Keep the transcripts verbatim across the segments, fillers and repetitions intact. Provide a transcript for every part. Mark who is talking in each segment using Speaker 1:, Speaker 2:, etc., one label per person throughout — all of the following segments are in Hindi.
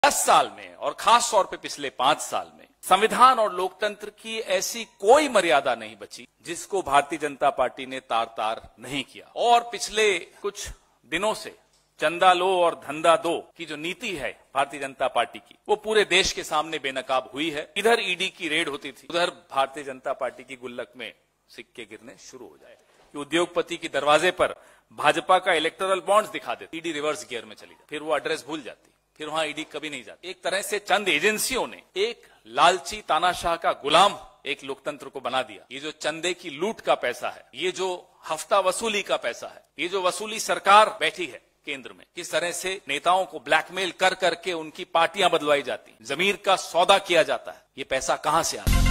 Speaker 1: दस साल में और खास तौर पे पिछले पांच साल में संविधान और लोकतंत्र की ऐसी कोई मर्यादा नहीं बची जिसको भारतीय जनता पार्टी ने तार तार नहीं किया। और पिछले कुछ दिनों से चंदा लो और धंधा दो की जो नीति है भारतीय जनता पार्टी की, वो पूरे देश के सामने बेनकाब हुई है। इधर ईडी की रेड होती थी, उधर भारतीय जनता पार्टी की गुल्लक में सिक्के गिरने शुरू हो जाए कि उद्योगपति के दरवाजे पर भाजपा का इलेक्टोरल बॉन्ड्स दिखा देते, ईडी रिवर्स गियर में चली जाती, फिर वो एड्रेस भूल जाती, फिर वहां ईडी कभी नहीं जाती। एक तरह से चंद एजेंसियों ने एक लालची तानाशाह का गुलाम एक लोकतंत्र को बना दिया। ये जो चंदे की लूट का पैसा है, ये जो हफ्ता वसूली का पैसा है, ये जो वसूली सरकार बैठी है केंद्र में, किस तरह से नेताओं को ब्लैकमेल कर करके उनकी पार्टियां बदलवाई जाती, जमीर का सौदा किया जाता है, ये पैसा कहां से आता है?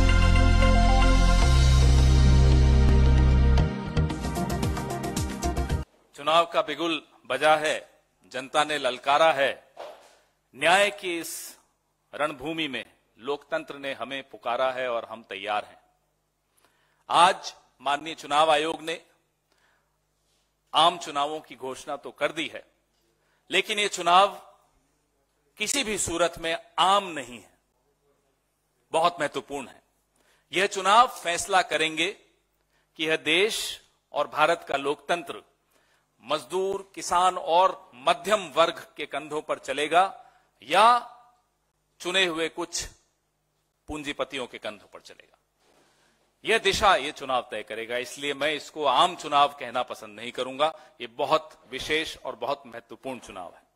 Speaker 1: चुनाव का बिगुल बजा है, जनता ने ललकारा है, न्याय की इस रणभूमि में लोकतंत्र ने हमें पुकारा है और हम तैयार हैं। आज माननीय चुनाव आयोग ने आम चुनावों की घोषणा तो कर दी है, लेकिन ये चुनाव किसी भी सूरत में आम नहीं है, बहुत महत्वपूर्ण है। यह चुनाव फैसला करेंगे कि यह देश और भारत का लोकतंत्र मजदूर, किसान और मध्यम वर्ग के कंधों पर चलेगा या चुने हुए कुछ पूंजीपतियों के कंधों पर चलेगा। यह दिशा ये चुनाव तय करेगा। इसलिए मैं इसको आम चुनाव कहना पसंद नहीं करूंगा। ये बहुत विशेष और बहुत महत्वपूर्ण चुनाव है।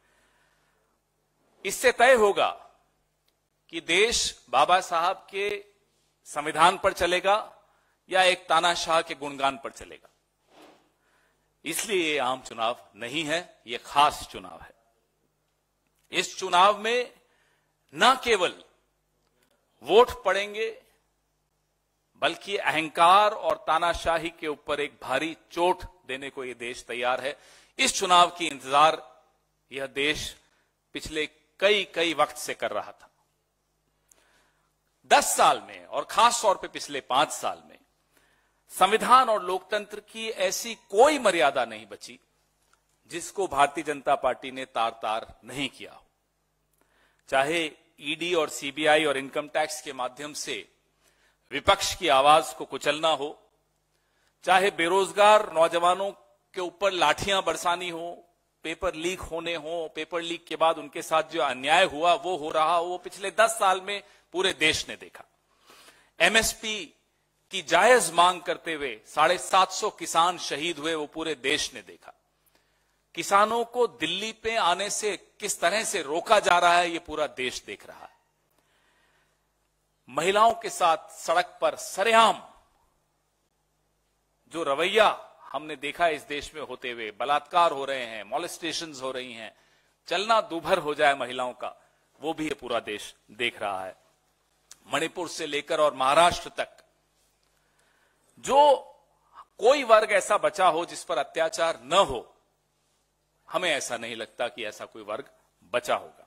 Speaker 1: इससे तय होगा कि देश बाबा साहब के संविधान पर चलेगा या एक तानाशाह के गुणगान पर चलेगा। इसलिए ये आम चुनाव नहीं है, ये खास चुनाव है। इस चुनाव में न केवल वोट पड़ेंगे, बल्कि अहंकार और तानाशाही के ऊपर एक भारी चोट देने को यह देश तैयार है। इस चुनाव की इंतजार यह देश पिछले कई कई वक्त से कर रहा था। दस साल में और खास तौर पे पिछले पांच साल में संविधान और लोकतंत्र की ऐसी कोई मर्यादा नहीं बची जिसको भारतीय जनता पार्टी ने तार तार नहीं किया हो। चाहे ईडी और सीबीआई और इनकम टैक्स के माध्यम से विपक्ष की आवाज को कुचलना हो, चाहे बेरोजगार नौजवानों के ऊपर लाठियां बरसानी हो, पेपर लीक होने हो, पेपर लीक के बाद उनके साथ जो अन्याय हुआ वो हो रहा हो, वो पिछले दस साल में पूरे देश ने देखा। एमएसपी की जायज मांग करते हुए साढ़े सात सौ किसान शहीद हुए, वो पूरे देश ने देखा। किसानों को दिल्ली पे आने से किस तरह से रोका जा रहा है, ये पूरा देश देख रहा है। महिलाओं के साथ सड़क पर सरेआम जो रवैया हमने देखा इस देश में होते हुए, बलात्कार हो रहे हैं, मॉलेस्टेशंस हो रही हैं, चलना दूभर हो जाए महिलाओं का, वो भी ये पूरा देश देख रहा है। मणिपुर से लेकर और महाराष्ट्र तक जो कोई वर्ग ऐसा बचा हो जिस पर अत्याचार न हो, हमें ऐसा नहीं लगता कि ऐसा कोई वर्ग बचा होगा।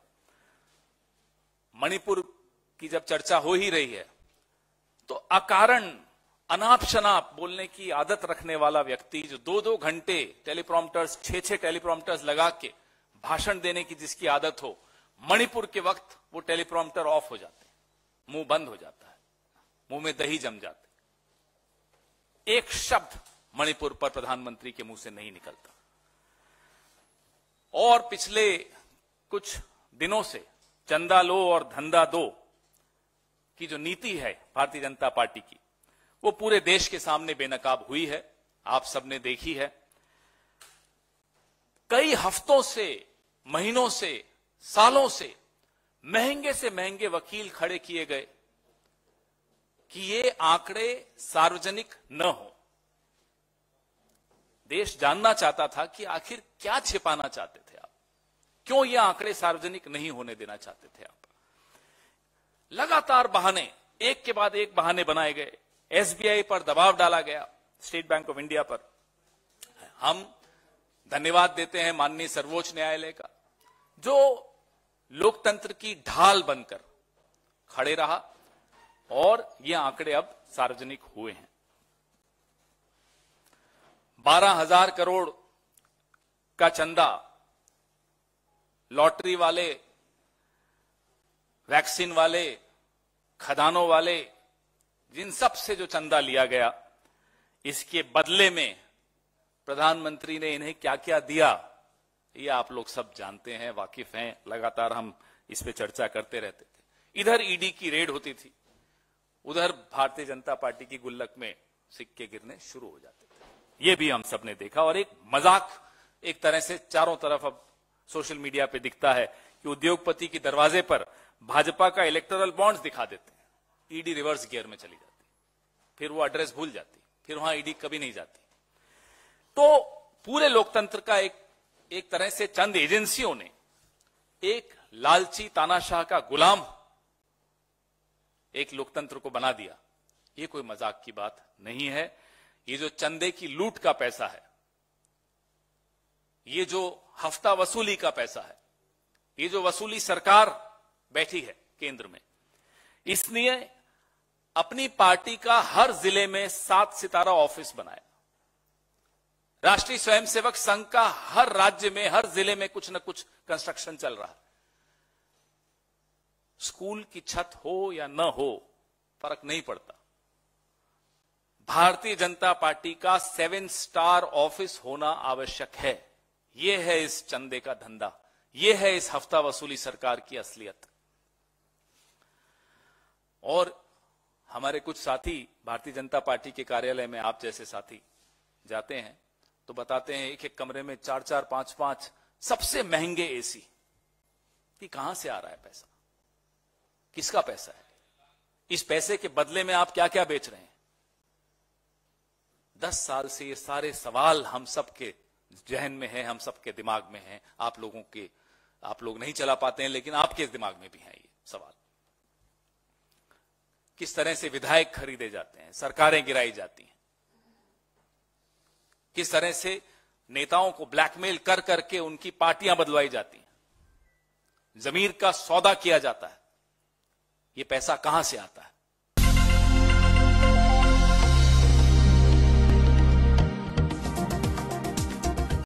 Speaker 1: मणिपुर की जब चर्चा हो ही रही है तो अकारण अनाप शनाप बोलने की आदत रखने वाला व्यक्ति जो दो दो घंटे टेलीप्रॉम्प्टर्स, छह छह टेलीप्रॉम्प्टर्स लगा के भाषण देने की जिसकी आदत हो, मणिपुर के वक्त वो टेलीप्रॉम्प्टर ऑफ हो जाते हैं, मुंह बंद हो जाता है, मुंह में दही जम जाते, एक शब्द मणिपुर पर प्रधानमंत्री के मुंह से नहीं निकलता। और पिछले कुछ दिनों से चंदा लो और धंधा दो की जो नीति है भारतीय जनता पार्टी की, वो पूरे देश के सामने बेनकाब हुई है, आप सबने देखी है। कई हफ्तों से, महीनों से, सालों से महंगे से महंगे वकील खड़े किए गए कि ये आंकड़े सार्वजनिक न हो। देश जानना चाहता था कि आखिर क्या छिपाना चाहते थे आप, क्यों ये आंकड़े सार्वजनिक नहीं होने देना चाहते थे आप। लगातार बहाने, एक के बाद एक बहाने बनाए गए। एसबीआई पर दबाव डाला गया, स्टेट बैंक ऑफ इंडिया पर। हम धन्यवाद देते हैं माननीय सर्वोच्च न्यायालय का, जो लोकतंत्र की ढाल बनकर खड़े रहा और ये आंकड़े अब सार्वजनिक हुए हैं। बारह हजार करोड़ का चंदा लॉटरी वाले वैक्सीन वाले, खदानों वाले, जिन सब से जो चंदा लिया गया, इसके बदले में प्रधानमंत्री ने इन्हें क्या क्या दिया, ये आप लोग सब जानते हैं, वाकिफ हैं। लगातार हम इस पे चर्चा करते रहते थे। इधर ईडी की रेड होती थी, उधर भारतीय जनता पार्टी की गुल्लक में सिक्के गिरने शुरू हो जाते थे। ये भी हम सब ने देखा और एक मजाक एक तरह से चारों तरफ अब सोशल मीडिया पे दिखता है कि उद्योगपति के दरवाजे पर भाजपा का इलेक्टोरल बॉन्ड्स दिखा देते हैं, ईडी रिवर्स गियर में चली जाती, फिर वो एड्रेस भूल जाती, फिर वहां ईडी कभी नहीं जाती। तो पूरे लोकतंत्र का एक एक तरह से चंद एजेंसियों ने एक लालची तानाशाह का गुलाम एक लोकतंत्र को बना दिया। ये कोई मजाक की बात नहीं है। ये जो चंदे की लूट का पैसा है, ये जो हफ्ता वसूली का पैसा है, ये जो वसूली सरकार बैठी है केंद्र में, इसने अपनी पार्टी का हर जिले में सात सितारा ऑफिस बनाया। राष्ट्रीय स्वयंसेवक संघ का हर राज्य में, हर जिले में कुछ न कुछ कंस्ट्रक्शन चल रहा है। स्कूल की छत हो या न हो, फर्क नहीं पड़ता। भारतीय जनता पार्टी का सेवन स्टार ऑफिस होना आवश्यक है। यह है इस चंदे का धंधा, यह है इस हफ्ता वसूली सरकार की असलियत। और हमारे कुछ साथी भारतीय जनता पार्टी के कार्यालय में, आप जैसे साथी जाते हैं तो बताते हैं एक एक कमरे में चार चार पांच पांच सबसे महंगे एसी। कि कहां से आ रहा है पैसा, किसका पैसा है, इस पैसे के बदले में आप क्या क्या बेच रहे हैं। दस साल से ये सारे सवाल हम सबके जहन में है, हम सबके दिमाग में है। आप लोगों के आप लोग नहीं चला पाते हैं, लेकिन आपके दिमाग में भी है ये सवाल। किस तरह से विधायक खरीदे जाते हैं, सरकारें गिराई जाती हैं, किस तरह से नेताओं को ब्लैकमेल कर करके उनकी पार्टियां बदलवाई जाती हैं, जमीर का सौदा किया जाता है। ये पैसा कहां से आता है,